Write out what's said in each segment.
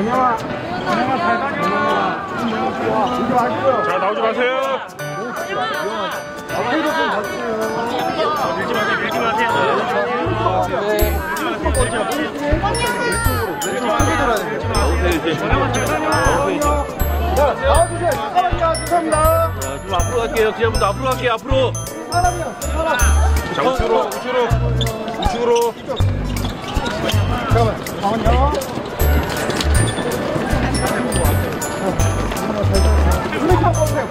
원영아 잘 다녀. 자, 나오지 마세요. 앞에도 좀 봐주세요. 밀지 마세요. 밀지 마세요. 자, 나와주세요. 잠깐만요. 죄송합니다. 좀 앞으로 갈게요. 그냥부터 앞으로 갈게요. 앞으로. 사람이요. 사람. 자, 우측으로. 잠깐만요. 플래시 한번 보세요.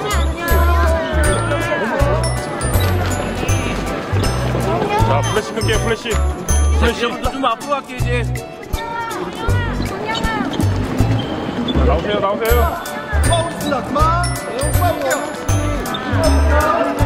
자, 플래시 끌게요. 플래시. 그냥부터 좀 앞으로 갈게요, 이제. 자, 나오세요. 수고하셨습니다. 그만. 수고하세요.